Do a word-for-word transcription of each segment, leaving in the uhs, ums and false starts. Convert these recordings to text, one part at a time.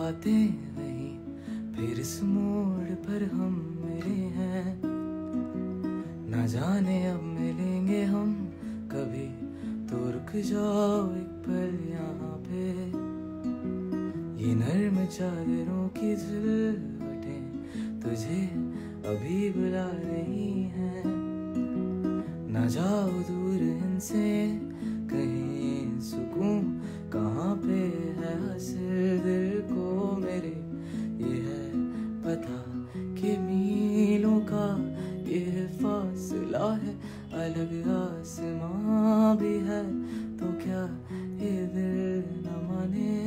बातें वही फिर इस मोड़ पर हम मिले हैं। ना जाने अब मिलेंगे हम कभी, तो रुक जाओ एक पल यहाँ पे। ये नर्म चादरों की झुलवटें तुझे अभी बुला रही हैं। ना जाओ दूर इनसे कहीं, सुकून कहाँ पे है हासिल दिल को मेरे। ये है पता कि मीलों का ये फासला है, अलग आसमां भी है, तो क्या ये दिल न माने।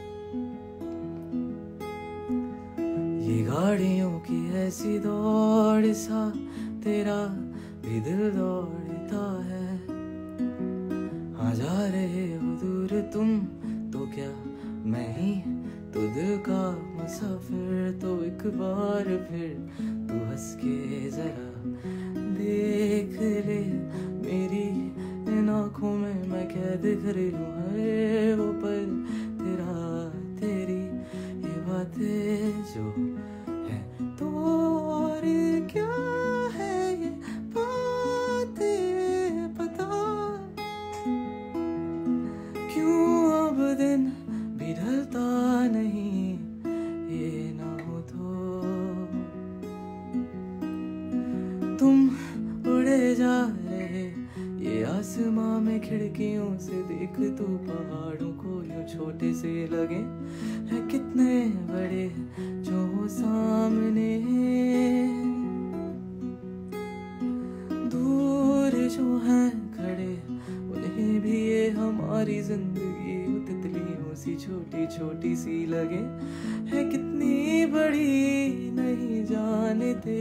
ये गाड़ियों की ऐसी दौड़ सा तेरा भी दिल दौड़ता है। हाँ जा रहे हो दूर तुम, तो क्या मैं ही तो दिल का मुसाफिर। तो एक बार फिर तू हंस के जरा देख ले मेरी इन आँखों में, मैं कैद कर लूं हर वो पल तेरा, तेरी ये बातें जो है। तो और क्या है ये बातें बता, क्यों अब दिन भी ढलता नहीं, ये ना हो तो। तुम उड़े जा रहे ये आसमां में, खिड़कियों से देख तू पहाड़ों को यूं छोटे से लगे है कितने बड़े जो हो सामने। दूर जो हैं खड़े उन्हें भी ये हमारी जिंदगी तितलियों सी छोटी छोटी सी लगे है कितनी बड़ी नहीं जानते।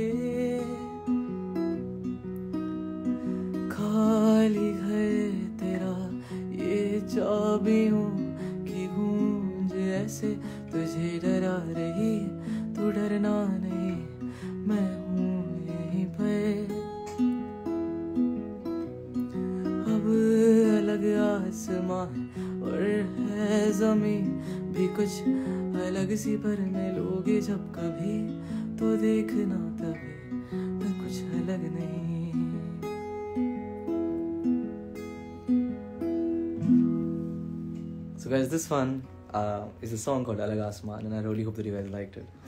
खाली घर तेरा ये चाबियों की गूंज ऐसे तुझे डरा रही, तू डरना नहीं मैं हूँ यहीं पर। अब अलग आसमान और है ज़मीं भी कुछ अलग सी, पर मिलोगे जब कभी तो देखना तभी कुछ अलग नहीं। So guys, this one uh, is a song called Alag Asman, and I really hope that you guys liked it.